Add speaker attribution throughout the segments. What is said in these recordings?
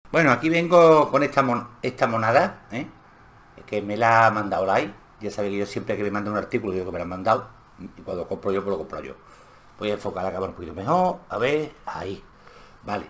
Speaker 1: Bueno, aquí vengo con esta monada, que me la ha mandado Lai. Ya sabéis que yo siempre que me mando un artículo digo que me lo han mandado. Y cuando compro yo, pues lo compro yo. Voy a enfocar la cámara un poquito mejor. A ver, ahí. Vale.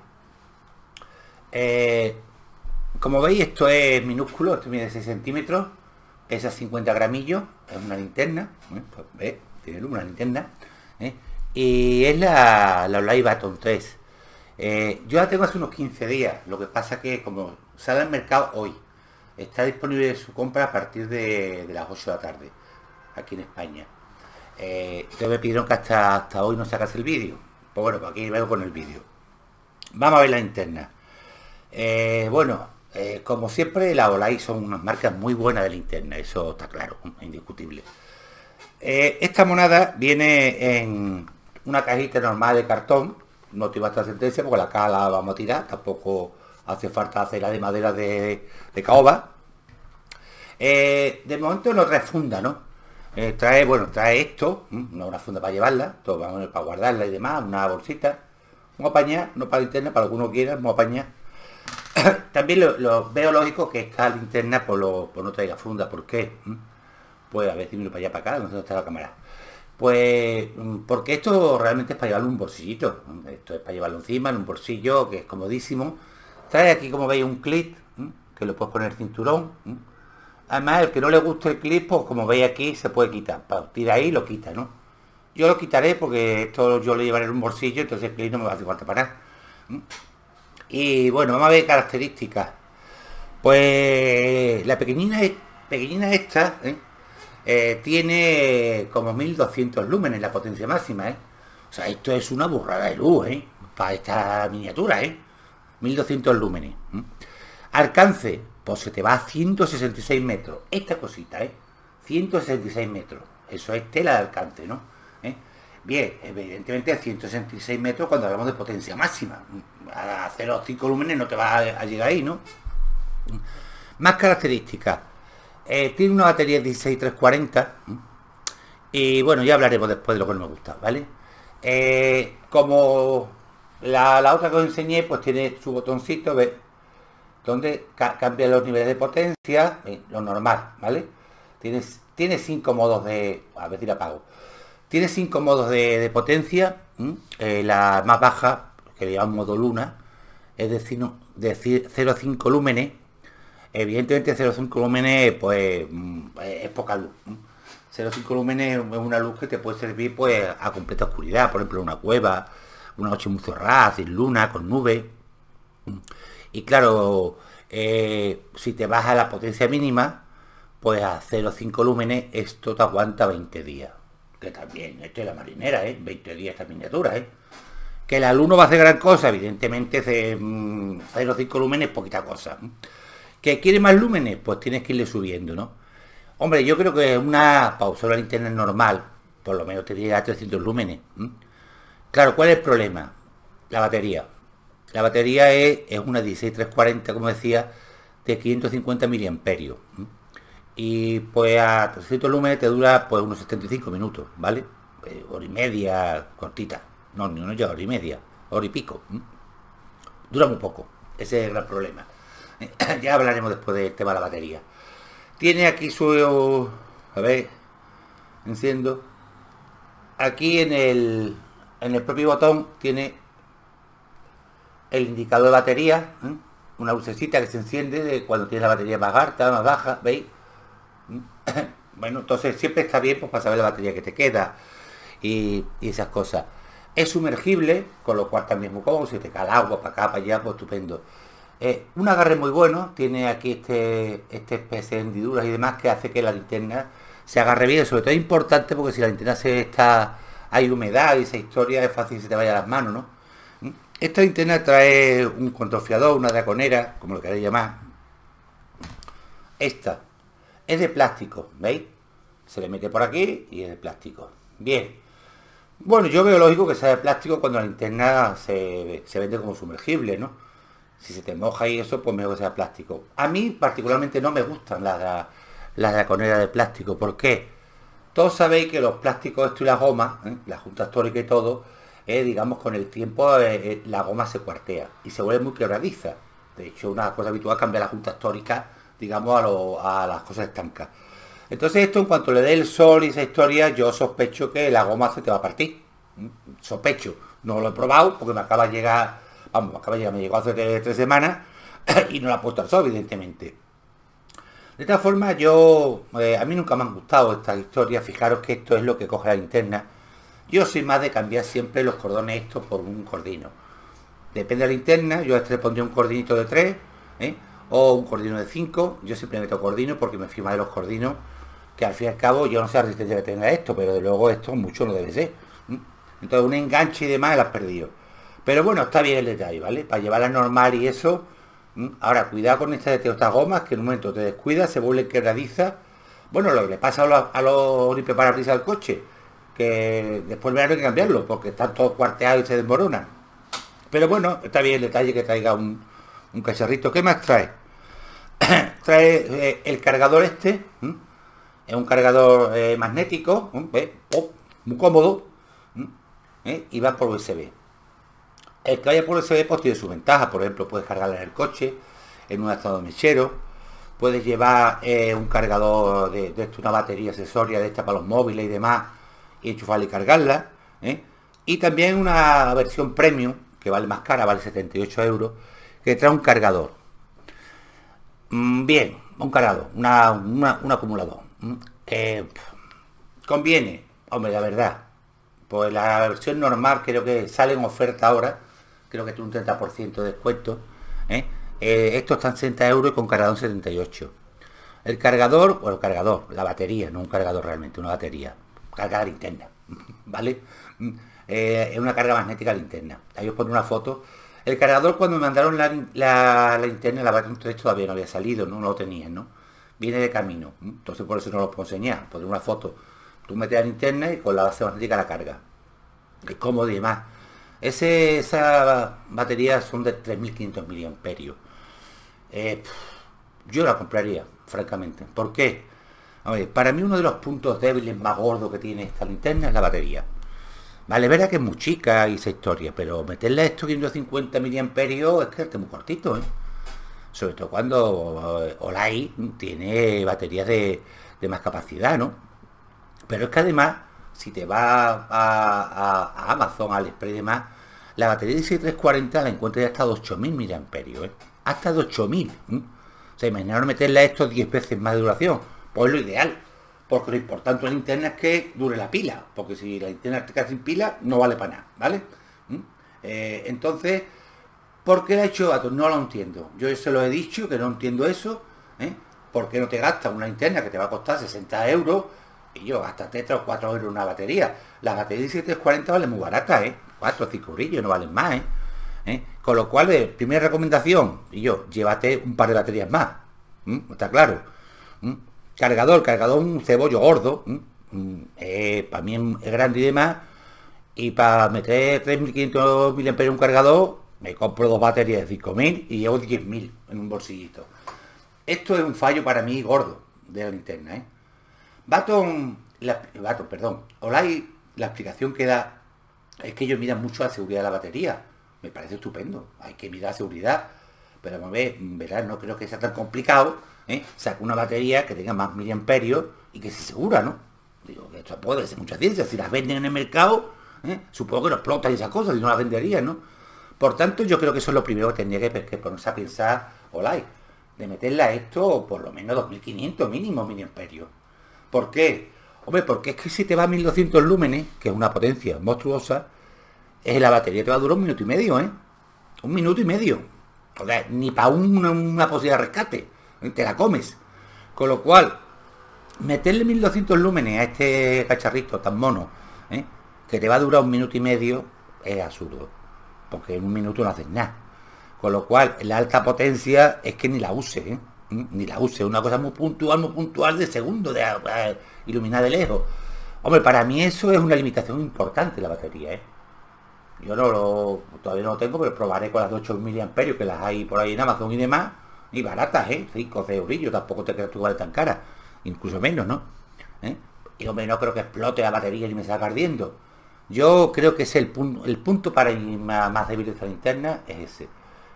Speaker 1: Eh, Como veis, esto es minúsculo. Esto mide 6 centímetros. Pesa 50 gramillos. Es una linterna. Pues ve, tiene luz, una linterna. ¿eh? Y es la Olay Baton 3. Yo la tengo hace unos 15 días. Lo que pasa que como sale al mercado hoy, está disponible su compra a partir de las 8 de la tarde, aquí en España. Entonces me pidieron que hasta hoy no sacase el vídeo. Pues bueno, pues aquí vengo con el vídeo. Vamos a ver la linterna. Bueno, como siempre, la Olay son unas marcas muy buenas de linterna, eso está claro, indiscutible. Esta monada viene en una cajita normal de cartón. No te va a estar sentencia porque la caja la vamos a tirar. Tampoco hace falta hacerla de madera de caoba. De momento no trae funda, ¿no? Trae esto, no una funda para llevarla, todo vamos para guardarla y demás, una bolsita. Vamos a apañar, no para linterna, para lo que uno quiera, vamos a apañar. También lo veo lógico que esta linterna pues no traiga funda. ¿Por qué? Pues a ver si miro para allá para acá, donde está la cámara. Pues porque esto realmente es para llevarlo en un bolsillito. Esto es para llevarlo encima, en un bolsillo, que es comodísimo. Trae aquí, como veis, un clip, que lo puedes poner cinturón. Además, el que no le guste el clip, pues como veis aquí, se puede quitar. Para tirar ahí, lo quita, ¿no? Yo lo quitaré porque esto yo lo llevaré en un bolsillo, entonces el clip no me va a hacer falta para nada. Y bueno, vamos a ver características. Pues la pequeñina esta, tiene como 1200 lúmenes la potencia máxima, ¿eh? O sea, esto es una burrada de luz, ¿eh? Para esta miniatura, ¿eh? 1200 lúmenes. Alcance, pues se te va a 166 metros. Esta cosita, ¿eh? 166 metros. Eso es tela de alcance, ¿no? ¿Eh? Bien, evidentemente a 166 metros cuando hablamos de potencia máxima. A 0,5 lúmenes no te va a llegar ahí, ¿no? Más características. Tiene una batería 16340. Y bueno, ya hablaremos después de lo que no me gusta, ¿vale? Como la otra que os enseñé, pues tiene su botoncito, ¿ves? Donde cambia los niveles de potencia, lo normal, ¿vale? Tiene 5 modos de... A ver si la apago. Tiene 5 modos de potencia. La más baja, que le llaman modo luna, es decir, de 0,5 lúmenes. Evidentemente 0,5 lúmenes pues es poca luz. 0,5 lúmenes es una luz que te puede servir pues a completa oscuridad, por ejemplo en una cueva, una noche muy cerrada, sin luna, con nubes. Y claro, si te vas a la potencia mínima, pues a 0,5 lúmenes esto te aguanta 20 días. Que también, esto es la marinera, 20 días esta miniatura, Que la luz no va a hacer gran cosa, evidentemente 0,5 lúmenes es poquita cosa. ¿Que quiere más lúmenes? Pues tienes que irle subiendo, ¿no? Hombre, yo creo que una pausa de internet normal, por lo menos te llega a 300 lúmenes. Claro, ¿cuál es el problema? La batería. La batería es una 16340, como decía, de 550 miliamperios. Y pues a 300 lúmenes te dura pues unos 75 minutos, ¿vale? Hora y media, cortita. No llega hora y media, hora y pico. Dura muy poco. Ese es el gran problema. Ya hablaremos después del tema de la batería. Tiene aquí su... A ver, enciendo. Aquí en el propio botón tiene el indicador de batería, una lucecita que se enciende de cuando tienes la batería más alta, más baja, ¿veis? Bueno, entonces siempre está bien pues para saber la batería que te queda y esas cosas. Es sumergible, con lo cual también es muy cómodo, si te cae el agua para acá, para allá, pues estupendo. Un agarre muy bueno, tiene aquí este especie de hendiduras y demás que hace que la linterna se agarre bien. Sobre todo es importante porque si la linterna hay humedad y esa historia es fácil que se te vaya a las manos, ¿no? Esta linterna trae un contrafiador, una draconera, como lo queráis llamar. Esta es de plástico, ¿veis? Se le mete por aquí y es de plástico. Bien. Bueno, yo veo lógico que sea de plástico cuando la linterna se vende como sumergible, ¿no? Si se te moja y eso, pues mejor que sea plástico. A mí particularmente no me gustan las draconeras de plástico. ¿Por qué? Todos sabéis que los plásticos esto y las gomas, la junta histórica y todo, digamos con el tiempo la goma se cuartea y se vuelve muy quebradiza. De hecho, una cosa habitual es cambiar la junta histórica, digamos, a las cosas estancas. Entonces esto, en cuanto le dé el sol y esa historia, yo sospecho que la goma se te va a partir. Sospecho. No lo he probado porque me acaba de llegar, vamos, me llegó hace 3 semanas y no la he puesto al sol, evidentemente. De esta forma, a mí nunca me han gustado estas historias. Fijaros que esto es lo que coge la linterna. Yo soy más de cambiar siempre los cordones estos por un cordino. Depende de la linterna, yo a este le pondría un cordinito de 3, o un cordino de 5. Yo siempre meto cordino porque me fío más de los cordinos, que al fin y al cabo yo no sé la resistencia que tenga esto, pero de luego esto mucho no debe ser. Entonces un enganche y demás lo has perdido. Pero bueno, está bien el detalle, ¿vale? Para llevarla normal y eso. Ahora, cuidado con estas gomas, que en un momento te descuidas, se vuelve quebradiza. Bueno, lo que le pasa a los limpiaparabrisas del coche, que después verano hay que cambiarlo, porque están todos cuarteados y se desmoronan. Pero bueno, está bien el detalle que traiga un cacharrito. ¿Qué más trae? Trae el cargador este. Es un cargador magnético, muy cómodo, y va por USB. El que vaya por USB pues tiene su ventaja. Por ejemplo, puedes cargarla en el coche, en un estado mechero. Puedes llevar un cargador de esto, una batería accesoria de esta para los móviles y demás, y enchufarla y cargarla. Y también una versión premium, que vale más cara, vale 78 euros, que trae un cargador. Bien, un cargador, un acumulador. Conviene, hombre, la verdad. Pues la versión normal creo que sale en oferta ahora, creo que tiene un 30% de descuento. Esto está en 60 euros y con cargador en 78. El cargador, bueno, el cargador, la batería, no un cargador realmente, una batería. Carga linterna, ¿vale? Es una carga magnética linterna. Ahí os pongo una foto. El cargador, cuando me mandaron la linterna, la batería 3 todavía no había salido, no lo tenían, ¿no? Viene de camino. Entonces por eso no lo puedo enseñar. Poner una foto. Tú metes la linterna y con la base magnética la carga. Es cómodo y demás. Esa batería son de 3.500 miliamperios. Yo la compraría, francamente. ¿Por qué? A ver, para mí uno de los puntos débiles más gordos que tiene esta linterna es la batería. Vale, verá que es muy chica y esa historia, pero meterle a esto 550 miliamperios es que es muy cortito, sobre todo cuando Olay tiene baterías de más capacidad, ¿no? Pero es que además, si te vas a Amazon, AliExpress y demás, la batería de 6340 la encuentras hasta de 8000 miliamperios, hasta de 8000. O sea, imaginaros meterle a esto 10 veces más de duración, pues lo ideal. Porque lo importante en la linterna es que dure la pila, porque si la linterna te queda sin pila, no vale para nada, ¿vale? Entonces, ¿por qué la ha hecho Atom? No lo entiendo. Yo se lo he dicho, que no entiendo eso, ¿por qué no te gastas una linterna que te va a costar 60 euros y yo gástate 3 o 4 euros una batería? La batería de 740 vale muy barata, 4 o 5 brillos, no valen más, Con lo cual, primera recomendación, llévate un par de baterías más, ¿está claro? Cargador, un cebollo gordo, para mí es grande y demás, y para meter 3.500 mAh en un cargador, me compro 2 baterías de 5.000 y llevo 10.000 en un bolsillito. Esto es un fallo para mí gordo de la linterna, Olay, la explicación que da es que ellos miran mucho la seguridad de la batería. Me parece estupendo, hay que mirar seguridad, pero a ver, verás, no creo que sea tan complicado. Saca una batería que tenga más miliamperios y que se segura, ¿no? Digo, que esto puede ser mucha ciencia. Si las venden en el mercado, supongo que no explotan esas cosas y no las venderían, ¿no? Por tanto, yo creo que eso es lo primero que tendría que ponerse a pensar Olay, de meterle a esto por lo menos 2500 mínimo miliamperios. ¿Por qué? Hombre, porque es que si te va a 1200 lúmenes, que es una potencia monstruosa, la batería te va a durar 1 minuto y medio, 1 minuto y medio. O sea, ni para una posibilidad de rescate. Te la comes. Con lo cual, meterle 1200 lúmenes a este cacharrito tan mono, que te va a durar 1 minuto y medio, es absurdo. Porque en 1 minuto no haces nada. Con lo cual, la alta potencia es que ni la use, ni la use. Es una cosa muy puntual de segundo, de iluminar de lejos. Hombre, para mí eso es una limitación importante la batería, Yo todavía no lo tengo, pero probaré con las de 8 miliamperios, que las hay por ahí en Amazon y demás. Y baratas, 5 o 6 eurillos, tampoco te creas tú que vale tan cara, incluso menos, ¿no? Y hombre, no creo que explote la batería y me salga ardiendo. Yo creo que es el punto para mí más débil de esta linterna, es ese.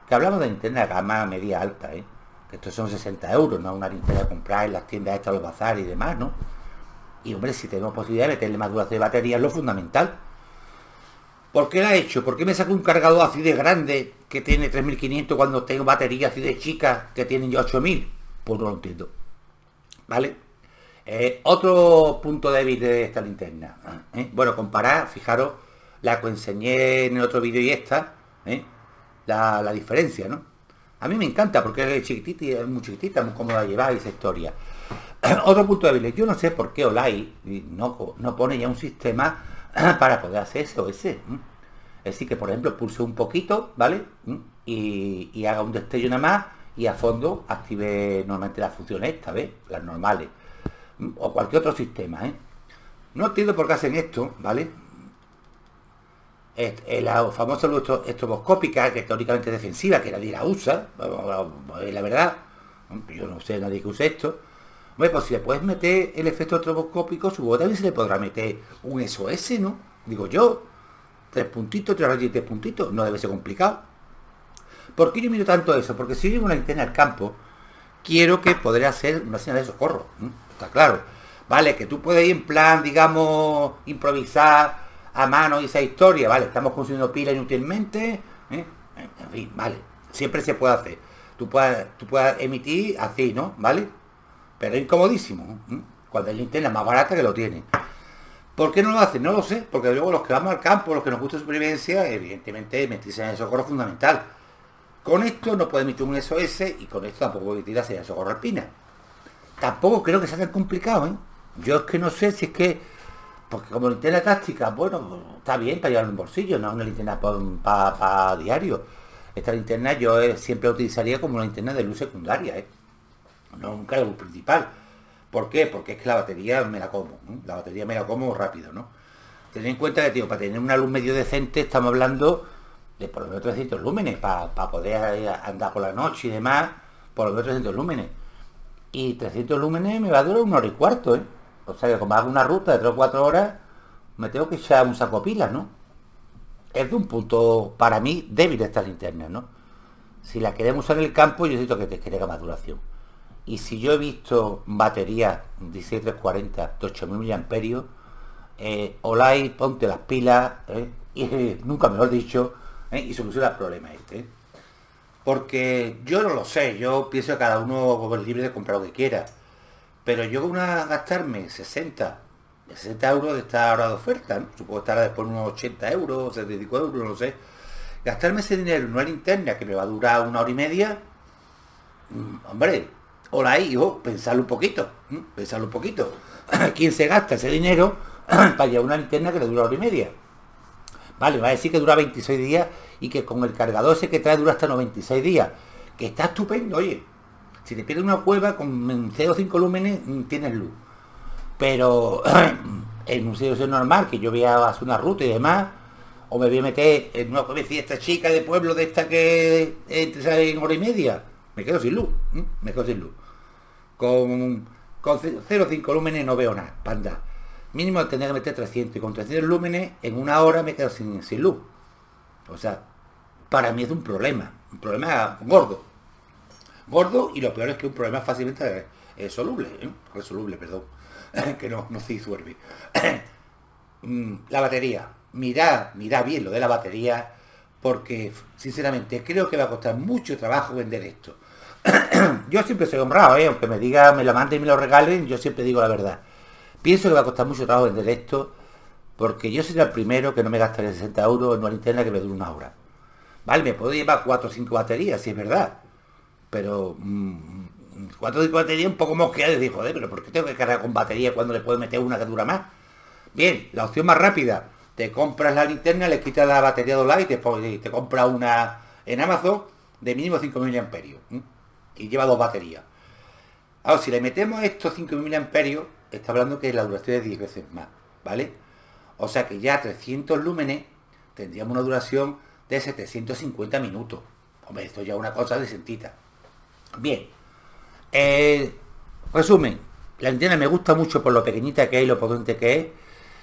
Speaker 1: Que hablamos de linterna de gama media alta, que estos son 60 euros, no una linterna de comprar en las tiendas estas, los bazares y demás, ¿no? Y hombre, si tenemos posibilidad de meterle más duración de batería es lo fundamental. ¿Por qué la he hecho? ¿Por qué me saco un cargador así de grande que tiene 3500 cuando tengo baterías así de chicas que tienen ya 8000? Pues no lo entiendo. ¿Vale? Otro punto débil de esta linterna. Bueno, comparar, fijaros, la que os enseñé en el otro vídeo y esta, la diferencia, ¿no? A mí me encanta porque es chiquitita y es muy chiquitita, muy cómoda de llevar y esa historia. Otro punto débil, yo no sé por qué Olay no pone ya un sistema para poder hacer eso, ese. Es decir, que por ejemplo pulse un poquito, ¿vale? Y haga un destello nada más y a fondo active normalmente las funciones estas, ¿ves? Las normales. O cualquier otro sistema, No entiendo por qué hacen esto, ¿vale? La famosa luz estroboscópica, que teóricamente es defensiva, que nadie la usa, la verdad, yo no sé nadie que use esto. Bueno, pues si le puedes meter el efecto estroboscópico, supongo también se le podrá meter un SOS, ¿no? Digo yo, 3 puntitos, 3 rayos y 3 puntitos, no debe ser complicado. ¿Por qué yo miro tanto eso? Porque si yo llevo una linterna al campo, quiero que podré hacer una señal de socorro, está claro. Vale, que tú puedes ir en plan, digamos, improvisar a mano y esa historia, vale, estamos consumiendo pila inútilmente, en fin, vale, siempre se puede hacer. Tú puedes emitir así, ¿no? ¿Vale? Pero es incomodísimo, cuando hay linterna más barata que lo tiene. ¿Por qué no lo hacen? No lo sé, porque luego los que vamos al campo, los que nos gusta supervivencia, evidentemente meterse en el socorro es fundamental. Con esto no puede emitir un SOS y con esto tampoco puede emitir la señal de socorro alpina. Tampoco creo que sea tan complicado, Yo es que no sé si es que, porque como linterna táctica, bueno, está bien para llevar en un bolsillo, no es una linterna para diario. Esta linterna yo siempre la utilizaría como una linterna de luz secundaria, no nunca de luz principal. ¿Por qué? Porque es que la batería me la como, la batería me la como rápido, ¿no? Tened en cuenta que, tío, para tener una luz medio decente estamos hablando de por lo menos 300 lúmenes, para poder andar por la noche y demás, por lo menos 300 lúmenes. Y 300 lúmenes me va a durar 1 hora y cuarto, O sea que como hago una ruta de 3 o 4 horas, me tengo que echar un saco de pilas, ¿no? Es de un punto, para mí, débil estas linternas, ¿no? Si la queremos usar en el campo, yo necesito que tenga más duración. Y si yo he visto baterías 16340 de 8000 mAh, Olay, ponte las pilas, y nunca mejor dicho, y soluciona el problema Porque yo no lo sé, yo pienso que cada uno es libre de comprar lo que quiera. Pero yo gastarme 60 euros de esta hora de oferta, ¿no? Supongo que estará después unos 80 euros, 75 euros, no lo sé. Gastarme ese dinero en una linterna que me va a durar 1 hora y media, hombre, Olay, hijo, pensarlo un poquito, pensarlo un poquito. ¿Quién se gasta ese dinero para llevar una linterna que le dura 1 hora y media? Vale, va a decir que dura 26 días y que con el cargador ese que trae dura hasta 96 días. Que está estupendo, oye. Si te pierdes una cueva con 0,5 lúmenes, tienes luz. Pero en un sitio normal, que yo voy a hacer una ruta y demás, o me voy a meter en una cuevecilla esta chica de pueblo de esta que sale en 1 hora y media, me quedo sin luz. Me quedo sin luz. Con 0,5 lúmenes no veo nada, panda. Mínimo tendría que meter 300 y con 300 lúmenes en 1 hora me quedo sin luz. O sea, para mí es un problema gordo. Gordo, y lo peor es que un problema fácilmente resoluble, perdón. Que no se disuelve. La batería. Mirad bien lo de la batería, porque sinceramente creo que va a costar mucho trabajo vender esto. Yo siempre soy honrado, aunque me la manden y me lo regalen, yo siempre digo la verdad. Pienso que va a costar mucho trabajo vender esto, porque yo soy el primero que no me gastaré 60 euros en una linterna que me dure 1 hora. Vale, me puedo llevar 4 o 5 baterías, si es verdad. Pero 4 o 5 baterías un poco mosqueadas, y digo, joder, pero ¿por qué tengo que cargar con batería cuando le puedo meter una que dura más? Bien, la opción más rápida, te compras la linterna, le quitas la batería de Olay y te compras una en Amazon de mínimo 5000 amperios. Y lleva 2 baterías. Ahora, si le metemos estos 5000 amperios, está hablando que la duración es 10 veces más, ¿vale? O sea que ya 300 lúmenes tendríamos una duración de 750 minutos. Hombre, esto ya es una cosa decentita. Bien. Resumen, la linterna me gusta mucho por lo pequeñita que es y lo potente que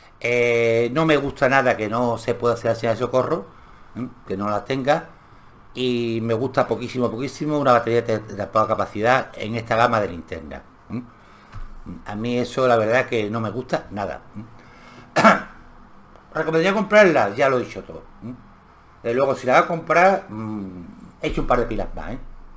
Speaker 1: es. No me gusta nada que no se pueda hacer la señal de socorro, que no la tenga. y me gusta poquísimo, poquísimo una batería de poca capacidad en esta gama de linterna. A mí eso la verdad que no me gusta nada. ¿Recomendaría comprarla? Ya lo he dicho todo. Luego si la va a comprar, he hecho un par de pilas más.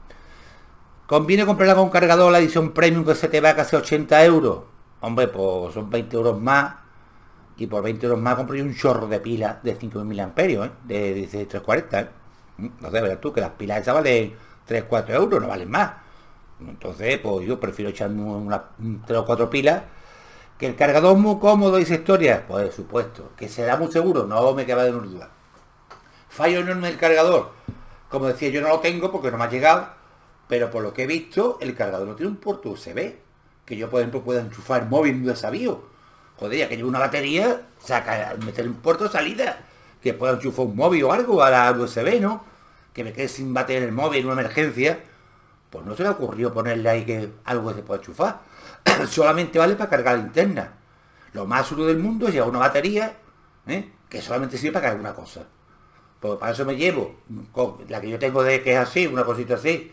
Speaker 1: ¿Conviene comprarla con cargador la edición premium que se te va a casi 80 euros? Hombre, pues son 20 euros más. Y por 20 euros más compré un chorro de pilas de 5000 amperios, de 16340. No sé, verás tú que las pilas esas valen 3-4 euros, no valen más. Entonces, pues yo prefiero echarme 3 o 4 pilas. ¿Que el cargador es muy cómodo y esa historia? Pues por supuesto. ¿Que será muy seguro? No me queda de duda. Fallo enorme del cargador. Como decía, yo no lo tengo porque no me ha llegado. Pero por lo que he visto, el cargador no tiene un puerto USB. Que yo, por ejemplo, pueda enchufar el móvil de sabío. Joder, ya que llevo una batería, saca, meter un puerto de salida. Que pueda enchufar un móvil o algo a la USB, ¿no? Que me quede sin batería en el móvil en una emergencia. Pues no se le ocurrió ponerle ahí que algo que se pueda enchufar. Solamente vale para cargar la linterna. Lo más duro del mundo es llevar una batería, que solamente sirve para cargar una cosa. Pues para eso me llevo la que yo tengo de que es así, una cosita así,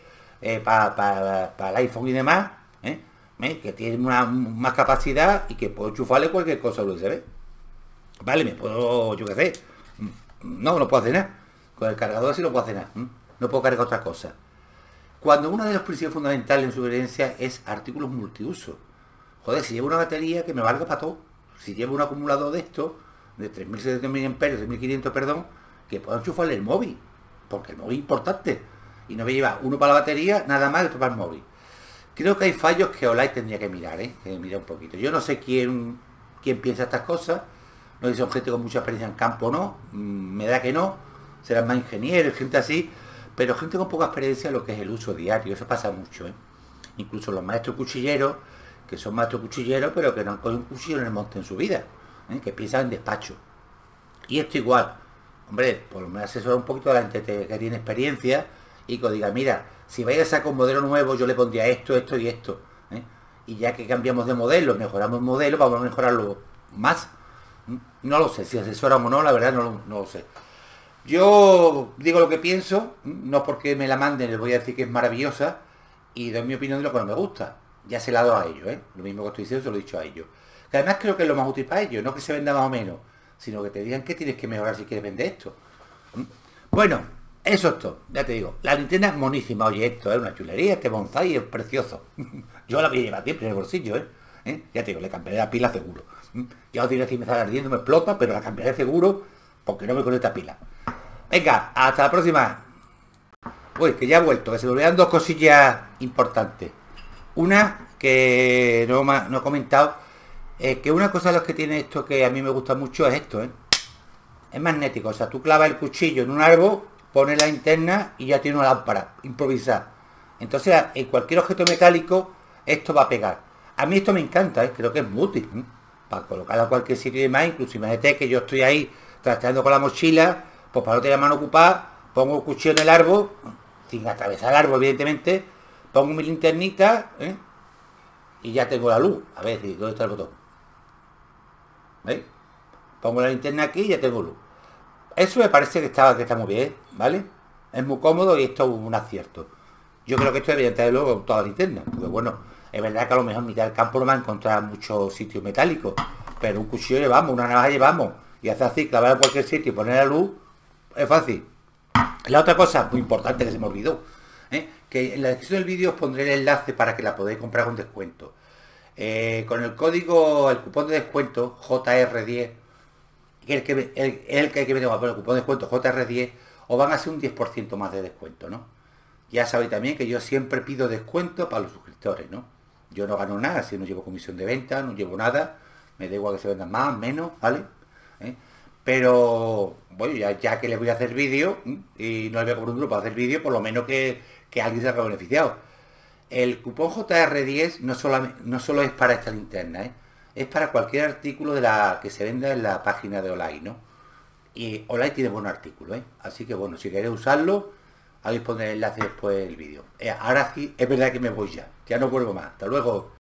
Speaker 1: para el iPhone y demás, que tiene más capacidad y que puedo enchufarle cualquier cosa USB. Vale, me puedo, yo qué sé. No puedo hacer nada. Con el cargador sí no puedo hacer nada. No puedo cargar otra cosa. Cuando uno de los principios fundamentales en su herencia es artículos multiuso. Joder, si llevo una batería que me valga para todo. Si llevo un acumulador de esto, de 3700 mAh, 3500, perdón, que puedo enchufarle el móvil. Porque el móvil es importante. Y no me lleva uno para la batería, nada más, y otro para el móvil. Creo que hay fallos que Olight tendría que mirar, que mirar un poquito. Yo no sé quién piensa estas cosas. No sé si son gente con mucha experiencia en campo o no. Me da que no. Serán más ingenieros, gente así. Pero gente con poca experiencia en lo que es el uso diario. Eso pasa mucho, Incluso los maestros cuchilleros, que son maestros cuchilleros, pero que no han cogido un cuchillo en el monte en su vida. Que piensan en despacho. Y esto igual. Hombre, por lo menos asesorar un poquito a la gente que tiene experiencia y que diga, mira, si vais a sacar un modelo nuevo, yo le pondría esto, esto y esto. Y ya que cambiamos de modelo, mejoramos el modelo, vamos a mejorarlo más. No lo sé, si asesoran o no, la verdad no lo sé. Yo digo lo que pienso, no porque me la manden les voy a decir que es maravillosa, y doy mi opinión de lo que no me gusta. Ya se la doy a ellos, Lo mismo que estoy diciendo se lo he dicho a ellos. Que además creo que es lo más útil para ellos, no que se venda más o menos, sino que te digan que tienes que mejorar si quieres vender esto. Bueno, eso es todo, ya te digo. La linterna es monísima, oye, esto es una chulería, este bonsai es precioso. Yo la voy a llevar siempre en el bolsillo, Ya te digo, le cambiaré la pila seguro. Ya os diré si me está ardiendo, me explota, pero la cambiaré seguro porque no me conecta pila. Venga, hasta la próxima. Uy, que ya he vuelto, que se me olvidan dos cosillas importantes. Una que no he comentado, que una cosa de las que tiene esto que a mí me gusta mucho es esto, Es magnético, o sea, tú clavas el cuchillo en un árbol, pones la linterna y ya tiene una lámpara improvisada. Entonces, en cualquier objeto metálico, esto va a pegar. A mí esto me encanta, creo que es muy útil, para colocarlo a cualquier sitio y demás. Incluso imagínate que yo estoy ahí trasteando con la mochila, pues para no tener la mano ocupada, pongo el cuchillo en el árbol, sin atravesar el árbol, evidentemente, pongo mi linternita, y ya tengo la luz. A ver, ¿dónde está el botón? ¿Veis? Pongo la linterna aquí y ya tengo luz. Eso me parece que está muy bien, ¿vale? Es muy cómodo y esto es un acierto. Yo creo que esto debería tener luego toda la linterna, porque bueno, es verdad que a lo mejor en mitad del campo no va a encontrar muchos sitios metálicos, pero un cuchillo llevamos, una navaja llevamos, y hacer así, clavar en cualquier sitio y poner la luz, es fácil. La otra cosa muy importante que se me olvidó, que en la descripción del vídeo os pondré el enlace para que la podáis comprar con descuento. Con el cupón de descuento JR10, que es el que hay que meter por el cupón de descuento JR10, os van a hacer un 10% más de descuento, ¿no? Ya sabéis también que yo siempre pido descuento para los suscriptores, ¿no? Yo no gano nada, si no llevo comisión de venta, no llevo nada, me da igual que se vendan más, menos, ¿vale? Pero, bueno, ya que les voy a hacer vídeo, y no les voy a cobrar un duro para hacer vídeo, por lo menos que alguien se haya beneficiado. El cupón JR10 no solo es para esta linterna, es para cualquier artículo que se venda en la página de Olight, ¿no? Y Olight tiene buenos artículos, Así que bueno, si queréis usarlo, ahí os pondré el enlace después del vídeo. Ahora sí, es verdad que me voy ya no vuelvo más. Hasta luego.